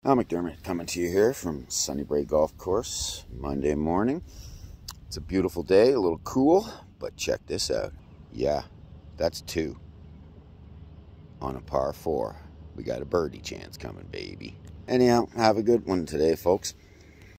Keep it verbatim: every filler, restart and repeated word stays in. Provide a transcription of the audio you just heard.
I'm McDermott coming to you here from Sunnybray Golf Course, Monday morning. It's a beautiful day, a little cool, but check this out. Yeah, that's two on a par four. We got a birdie chance coming, baby. Anyhow, have a good one today, folks.